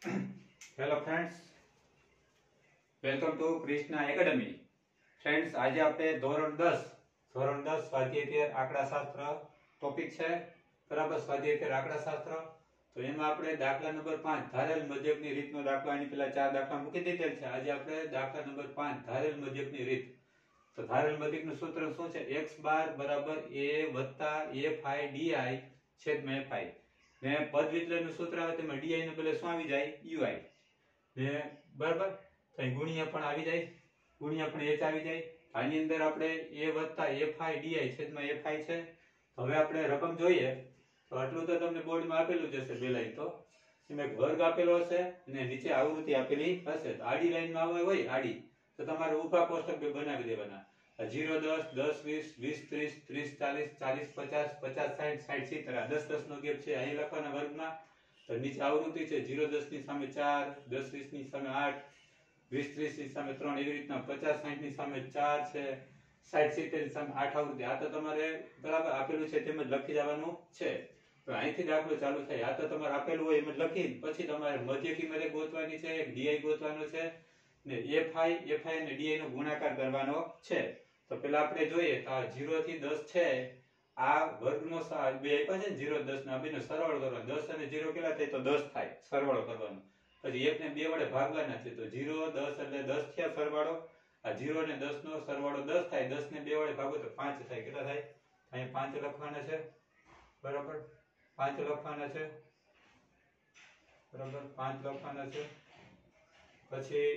Hello friends, welcome to Krishna academy. Friends, આજે આપણે ધોરણ 10 સ્વાધ્યાય 13 આંકડાશાસ્ત્ર ટોપિક છે. બરાબર, સ્વાધ્યાય 13 આંકડાશાસ્ત્ર. તો એમાં આપણે દાખલા નંબર 5 ધારેલ મધ્યકની રીતનો દાખલો, આની પહેલા 4 દાખલા મૂકી દીધેલ છે. આજે આપણે દાખલા નંબર 5 ધારેલ મધ્યકની રીત. તો ધારેલ મધ્યકનું સૂત્ર શું છે? x બાર બરાબર a વત્તા fi di છેદમાં fi. ને પદ વિચલનનું સૂત્ર આવે તેમાં di ને બદલે શું આવી જાય? ui. ને બરાબર, અહીં ગુણ્યા પણ આવી જાય, ગુણ્યા પણ h આવી જાય. આની અંદર આપણે a વત્તા fi di છેદમાં fi છે. હવે આપણે રકમ જોઈએ તો આટલું તો તમને બોર્ડમાં આપેલું જ હશે. પહેલા તો એમાં એક વર્ગ આપેલો હશે અને નીચે આવૃત્તિ આપેલી હશે. તો આડી લાઈનમાં હોય આડી, તો તમારે ઊભા કોષ્ટક બે બનાવી દેવાના. 0 10 10 20 20 30 30 40 50 50 60 60 70 10 10 નો ગેપ છે અહીં લખવાના વર્ગમાં. તો નીચે આવૃત્તિ છે 0 10 ની સામે 4, 10 20 ની સામે 8, 20 30 ની સામે 3, એવી રીતના 50 60 ની સામે 4 છે, 60 70 ની સામે 8 આવૃત્તિ. આ તો તમારે બરાબર આપેલું છે તેમ જ લખી જવાનું છે. તો અહીંથી દાખલો ચાલુ થાય. આ તો તમારે આપેલું હોય એમ જ લખી પછી તમારે મધ્યકી મારે ગોતવાની છે, ડીઆઈ ગોતવાનો છે ને એફઆઈ અને ડીઆઈ નો ગુણાકાર કરવાનો છે. તો પેલા આપણે જોઈએ તો 0 થી 10 છે, આ વર્ગનો બે આપ્યા છે ને 0 10 ના બેનો સરવાળો કરવાનો. 10 અને 0 કેટલા થાય? તો 10 થાય, સરવાળો કરવાનો. પછી 1 ને 2 વડે ભાગવાના છે. તો 0 10 એટલે 10 થયા સરવાળો. આ 0 અને 10 નો સરવાળો 10 થાય. 10 ને 2 વડે ભાગો તો 5 થાય. કેટલા થાય? અહીં 5 લખવાના છે. બરાબર, 5 લખવાના છે. બરાબર, 5 લખવાના છે. પછી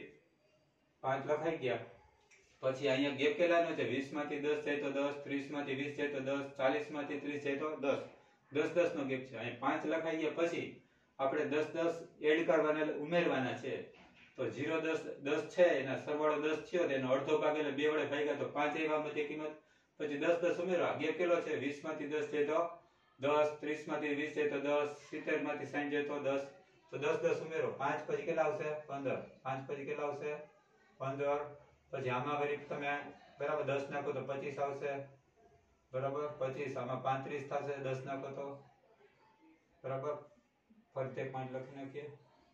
5 લખાઈ ગયા. પછી અહીંયા ગેપ કેટલાનો છે? 20 માંથી 10 જાય તો 10, 30 માંથી 20 જાય તો 10, 40 માંથી 30 જાય તો 10. 10 10 નો ગેપ છે. અહીં 5 લખાઈ ગયા પછી આપણે 10 10 એડ કરવાના, ઉમેરવાના છે. તો 0 10 10 છે એના સરવાળો 10 થયો, એનો અડધો ભાગ એટલે 2 વડે ભાગ્યા તો 5 આવ્યા મધ્ય કિંમત. પછી 10 10 ઉમેરવા. ગેપ કેટલો છે? 20 માંથી 10 જાય તો 10, 30 માંથી 20 જાય તો 10, 70 માંથી 60 જાય તો 10. તો 10 10 ઉમેરો. 5 પછી કેટલા આવશે? 15. 5 પછી કેટલા આવશે? 15. પછી આમાં વળી તમે બરાબર 10 નાખો તો 25 આવશે. બરાબર, 25. આમાં 35 થશે 10 નાખો તો. બરાબર, ફરીથી 5 લખી નાખીએ.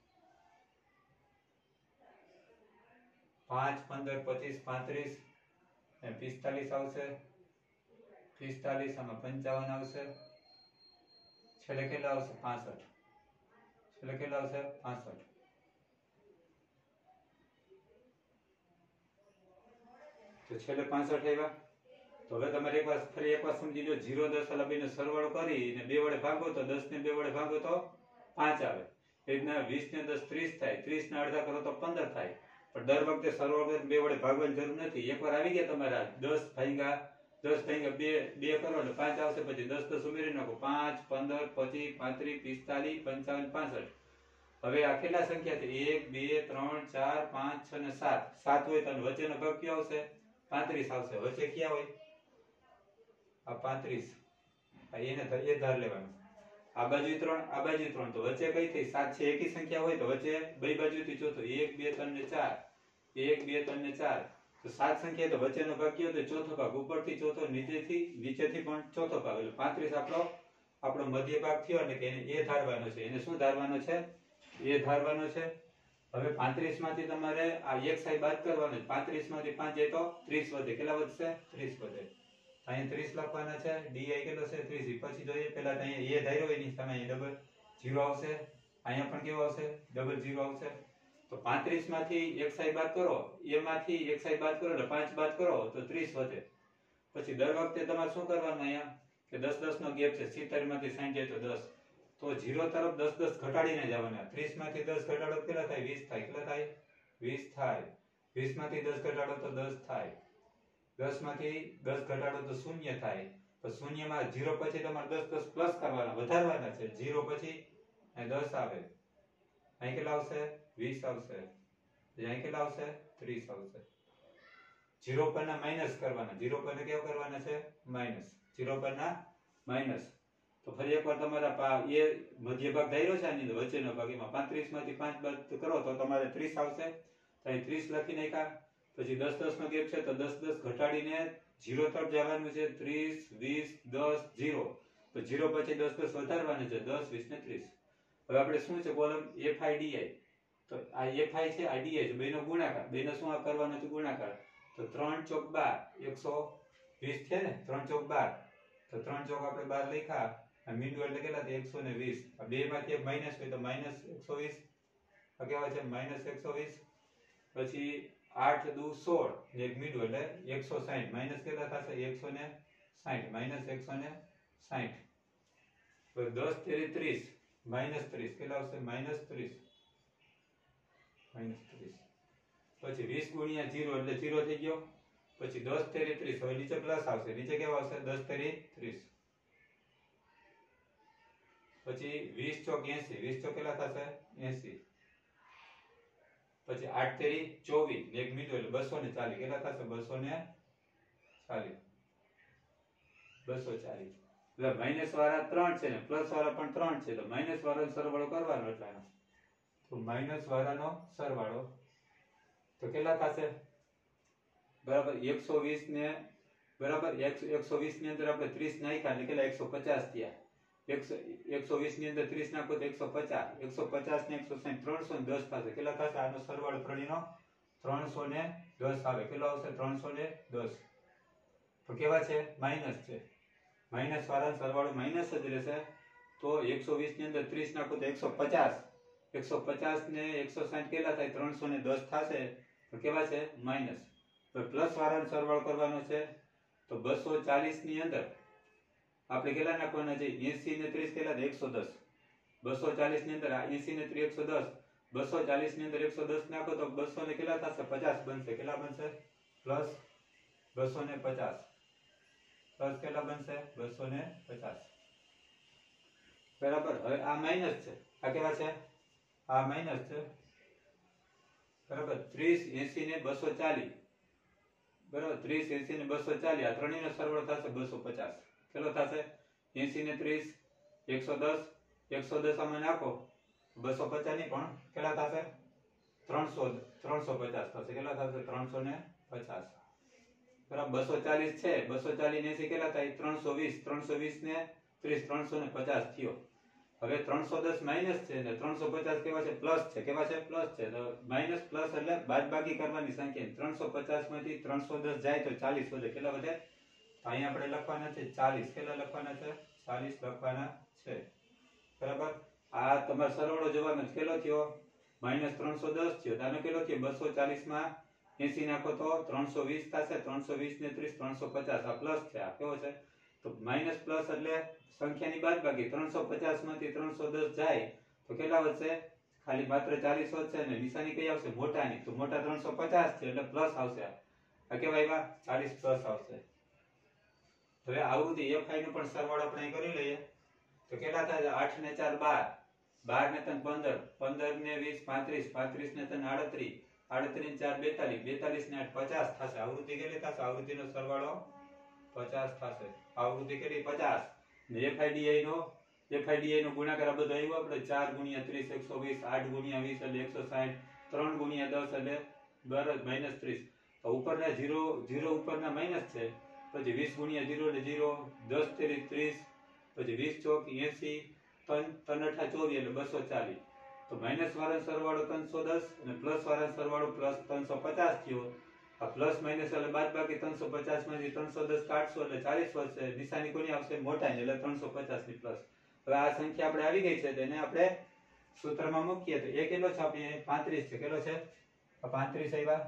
5 15 25 35 અને 45 આવશે. 45. આમાં 55 આવશે. છેલ્લે કેટલા આવશે? 65. છેલ્લે કેટલા આવશે? 65. તો છેલ્લે 65 આવ્યા. તો હવે તમારે ફરી એકવાર સમજી લો. 0 10 વાળા બેનો સરવાળો કરી અને 2 વડે ભાગો તો 10 ને 2 વડે ભાગો તો 5 આવે. એ રીતના 20 ને 10 30 થાય. 30 ના અડધા કરો તો 15 થાય. પણ દર વખતે સરવાળો કરીને 2 વડે ભાગવાની જરૂર નથી. એકવાર આવી ગયા તમારા 10 ભાગ્યા 2 કરો એટલે 5 આવશે. પછી 10 10 ઉમેરી નાખો. 5 15 25 35 45 55 65. હવે આ કેટલા સંખ્યા છે? 1 2 3 4 5 6 અને 7. 7 હોય તો વચ્ચેનો ભાગ કયો આવશે? 35 આવશે. વચ્ચે ક્યાં હોય? આ 35. એને એ ધાર લેવાનો. આ બાજુ 3, આ બાજુ 3. તો વચ્ચે કઈ થઈ? 7 છે. એકી સંખ્યા હોય તો વચ્ચે બે બાજુથી ચોથો. 1 2 3 ને 4. 1 2 3 ને 4. તો 7 સંખ્યા તો વચ્ચેનો ભાગ કયો? તો ચોથો ભાગ. ઉપરથી ચોથો, નીચેથી પણ ચોથો ભાગ. એટલે 35 આપણો મધ્ય ભાગ થયો. એટલે કે એને એ ધારવાનો છે. એને શું ધારવાનો છે? એ ધારવાનો છે. હવે 35 માંથી તમારે આ એક સાઈ બાદ કરવાનો. 35 માંથી 5 જાય તો 30 વધે. કેટલા વધશે? 30 વધે. અહીંયા 30 લખવાના છે. ડીઆઈ કેટલો છે? 30. પછી જોઈએ પહેલા અહીંયા એ ધાર્યો એની સામે અહીં ડબલ 0 આવશે. અહીંયા પણ કેવો આવશે? ડબલ 0 આવશે. તો 35 માંથી એક સાઈ બાદ કરો, એમાંથી એક સાઈ બાદ કરો એટલે 5 બાદ કરો તો 30 વધે. પછી દર વખતે તમારે શું કરવાનું? અહીંયા કે 10 10 નો ગેપ છે. 70 માંથી 60 જાય તો 10. તો 0 તરફ 10 10 ઘટાડીને જવાના. 30 માંથી 10 ઘટાડો કેટલા થાય? 20 થાય. કેટલા થાય? 20 થાય. 20 માંથી 10 ઘટાડો તો 10 થાય. 10 માંથી 10 ઘટાડો તો 0 થાય. તો 0 માં 0 પછી તમારે 10 10 પ્લસ કરવાના, વધારવાના છે. 0 પછી 10 આવે. અહીં કેટલા આવશે? 20 આવશે. અહીં કેટલા આવશે? 30 આવશે. 0 પરના માઈનસ કરવાના. 0 પરના કેવા કરવાના છે? માઈનસ. 0 પરના માઈનસ. તો ફરી એકવાર તમારા એ મધ્ય ભાગ ધાર્યો છે આની વચ્ચેનો ભાગ, એમાં 35 માંથી 5 બાદ કરો તો તમારે 30 આવશે. તો અહીં 30 લખી નાખ્યા. પછી 10 10 નો ગેપ છે તો 10 10 ઘટાડીને 0 તરફ જવાનું છે. 30 20 10 0. તો 0 પછી 10 10 વધારવાનું છે. 10 20 ને 30. હવે આપણે શું છે? Column FIDI. તો આ fi છે આ di છે બેનો ગુણાકાર બેનો શું કરવાનો છે ગુણાકાર તો 3 ચોક 12 120 છે ને 3 ચોક 12 તો 3 ચોક આપણે 12 લખ્યા આ મીંડું એટલે કેટલા 120 આ બે માંથી એક માઈનસ હોય તો -120 આ કેવા છે -120 પછી 8 દુ 16 ને એક મીંડું એટલે 160 માઈનસ કેટલા થશે 160 -160 તો 10 તેરી 30 -30 કેટલા આવશે -30 પછી 20 ગુણ્યા 0 એટલે 0 થઈ ગયો પછી 10 તેરી 30 હવે નીચે પ્લસ આવશે નીચે કેવા આવશે 10 તેરી 30 પછી 20 ચોક 80 20 ચોક કેટલા થશે 80 પછી 8 તેરી 24 ને એક મીંડું એટલે 240 કેટલા થશે 240 એટલે માઈનસ વાળા 3 છે ને પ્લસ વાળા પણ 3 છે તો માઈનસ વાળાનો સરવાળો કરવાનો એટલે તો માઈનસ વાળાનો સરવાળો તો કેટલા થશે બરાબર 120 ને બરાબર 120 ની અંદર આપણે 30 નાખ્યા એટલે કેટલા 150 થયા 120 ની અંદર 30 નાખો તો 150 150 ને 160 310 થશે કેટલા થશે આનો સરવાળો ત્રણેયનો 310 આવે કેટલો આવશે 310 તો કેવા છે માઈનસ છે માઈનસ વાળાનો સરવાળો માઈનસ જ રહેશે તો 120 ની અંદર 30 નાખો તો 150 ને 160 કેટલા થાય 310 થશે તો કેવા છે માઈનસ તો પ્લસ વાળાનો સરવાળો કરવાનો છે તો 240 ની અંદર આપણે કેટલા નાખવાના છે 80 ને 30 કેટલા 110 240 ની અંદર 80 ને 30 110 240 ની અંદર 110 નાખો તો 200 ને કેટલા થશે 50 બનશે કેટલા બનશે પ્લસ 250 પ્લસ કેટલા બનશે 250 બરાબર હવે આ માઈનસ છે આ કેવા છે આ માઈનસ છે બરાબર 30 80 ને 240 બરાબર 30 80 ને 240 આ ત્રણેયનો સરવાળો થશે 250 કેટલો થશે 80 ને 30 110 આમાં નાખો 250 ની પણ કેટલા થશે 350 થશે કેટલા થશે 350 બરાબર 240 છે 240 ને 80 કેટલા થાય 320 ને 30 350 થયો હવે 310 માઈનસ છે ને 350 કેવા છે પ્લસ છે તો માઈનસ પ્લસ એટલે બાદબાકી કરવાની સંખ્યા 350 માંથી 310 જાય તો 40 વધે કેટલા વધે અહીં આપણે લખવાના છે 40 કેટલા લખવાના છે 40 લખવાના છે બરાબર આ તમારો સરવાળો જવાબ કેટલો થયો -310 થયો આનો કેટલો થયો 240 માં 80 નાખો તો 320 થશે 320 ને 30 350 આ પ્લસ છે આ કેવો છે તો માઈનસ પ્લસ એટલે સંખ્યાની બાદબાકી 350 માંથી 310 જાય તો કેટલા વધશે ખાલી માત્ર 40 વધશે અને નિશાની કઈ આવશે મોટાની તો મોટા 350 છે એટલે પ્લસ આવશે આ કેવા આવ્યા 40 પ્લસ આવશે હવે આવૃત્તિ fi નો પણ સરવાળો આપણે કરી લઈએ તો કેટલા થાય 8 ને 4 12 ને 3 15 15 ને 20 35 ને 3 38 38 ને 4 42 ને 8 50 થશે આવૃત્તિ કેટલી થશે આવૃત્તિનો સરવાળો 50 થશે આવૃત્તિ કેટલી 50 ને FIDI નો ગુણાકાર આ બધો આવ્યો આપણે 4 ગુણ્યા 30 120 8 ગુણ્યા 20 એટલે 160 3 ગુણ્યા 10 એટલે બરાબર -30 તો ઉપરના 0 ઉપરના માઈનસ છે પછી 20 ગુણ્યા 0 એટલે 0 10 તેરી 30 પછી 20 ચોક 80 3 8 24 એટલે 240 તો માઈનસ વાળાનો સરવાળો 310 અને પ્લસ વાળાનો સરવાળો પ્લસ 350 થયો આ પ્લસ માઈનસ એટલે બાદબાકી 350 માંથી 310 કાઢશો એટલે 40 વધશે નિશાની કોની આવશે મોટાની એટલે 350 ની પ્લસ હવે આ સંખ્યા આપણે આવી ગઈ છે તેને આપણે સૂત્રમાં મૂકીએ તો એ કેટલો છે આપણે 35 છે કેટલો છે 35 આવ્યા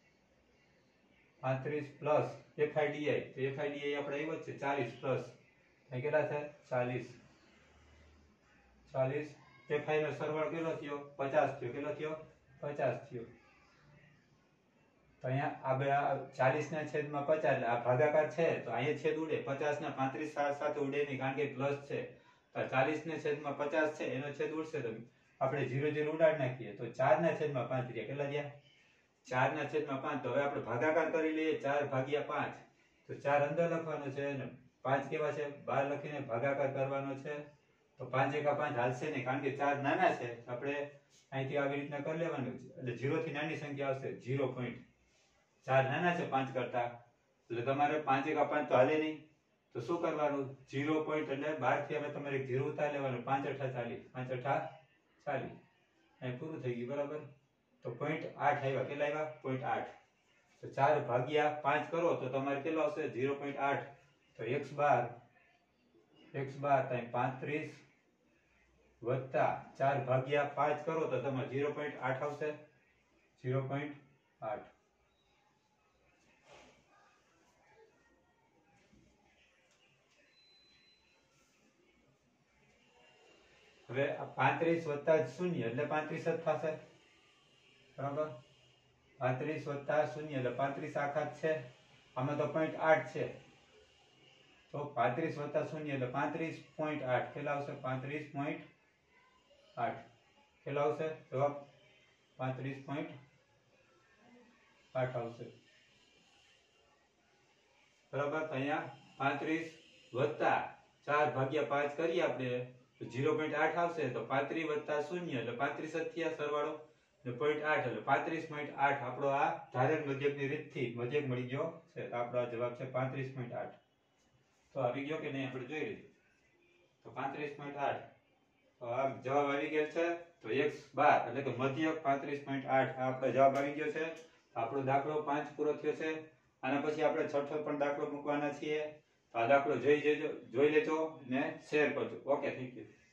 35 પ્લસ FIDI તો FIDI આપણે આવ્યો છે 40 પ્લસ અહીં કેટલા છે 40 FI નો સરવાળો કેટલો થયો 50 થયો કેટલો થયો 50 થયો તો અહીંયા આ 40 ના છેદમાં 50 એટલે આ ભાગાકાર છે તો અહીંયા છેદ ઉડે 50 ના 35 સાથે ઉડે નહીં કારણ કે પ્લસ છે તો 40 ને છેદમાં 50 છે એનો છેદ ઉડશે તો આપણે 0 ઉડાડી નાખીએ તો 4 ના છેદમાં 5 રહ્યા કેટલા ગયા 4 ના છેદમાં 5 તો હવે આપણે ભાગાકાર કરી લઈએ 4 ભાગ્યા 5 તો 4 અંદર લખવાનો છે અને 5 કેવા છે 12 લખીને ભાગાકાર કરવાનો છે તો 5 એકા 5 હાલશે નહીં કારણ કે 4 નાના છે આપણે અહીંથી આવી રીતના કરી લેવાનું છે એટલે 0 થી નાની સંખ્યા આવશે 0 પોઈન્ટ 4 નાના છે 5 કરતા એટલે તમારે 5 એકા 5 તો હાલે નહીં તો શું કરવાનું 0 પોઈન્ટ એટલે 12 થી હવે તમારે 0 ઉતારી લેવાનું 5 8 40 5 8 40 અહીં પૂરું થઈ ગયું બરાબર. તો 0.8 આવ્યા. કેટલા આવ્યા? 0.8. તો 4 ભાગ્યા 5 કરો તો તમારે કેટલો આવશે? 0.8. તો x બાર થાય 35 વત્તા 4 ભાગ્યા 5 કરો તો તમારે 0.8 આવશે. 0.8. હવે 35 વત્તા 0 એટલે 35 જ થશે બરાબર. 35 વત્તા 0 એટલે 35 આખા જ છે. આમાં તો 0.8 છે તો 35 વત્તા 0 એટલે 35.8. કેટલા આવશે? 35.8. કેટલા આવશે જવાબ? 35.8 આવશે બરાબર. તો અહીંયા 35 વત્તા 4 ભાગ્યા 5 કરીએ આપણે તો 0.8 આવશે. તો 35 વત્તા 0 એટલે 35 જ થયા સરવાળો ને 0.8 એટલે 35.8. આપણો આ ધારેલ મધ્યકની રીતથી મધ્યક મળી ગયો છે. તો આપણો આ જવાબ છે 35.8. તો આવી ગયો કે નહીં આપણે જોઈ લઈએ. તો 35.8 તો આ જવાબ આવી ગયો છે. તો x બાર એટલે કે મધ્યક 35.8 આ આપણો જવાબ આવી ગયો છે. આપણો દાખલો 5 પૂરો થયો છે. આના પછી આપણે છઠ્ઠો પણ દાખલો મૂકવાના છીએ. તો આ દાખલો જોઈ લેજો ને શેર કરજો. Okay, thank you.